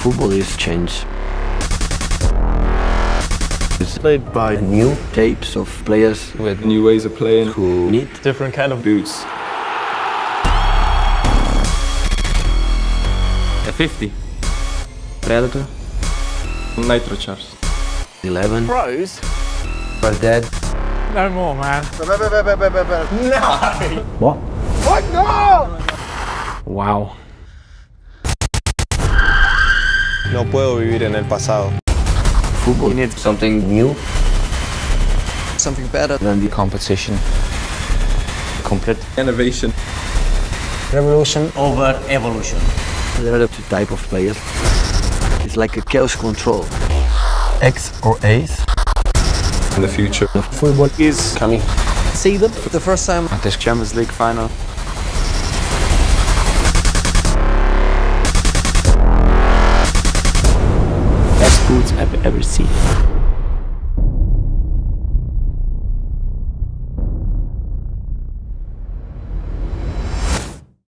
Football is change. It's played by new types of players with new ways of playing who need different kind of boots. A 50 Predator Nitrocharged 11 Pros? are dead. No more, man. No! What? What? No! Wow. No puedo vivir en el pasado. Football needs something new Something better. than the competition. Complete. Innovation. Revolution. Over evolution. There are two types of players. It's like a chaos control. X or A's. In the future. Football is coming. See them for the first time. At the Champions League final. Best boots I've ever seen.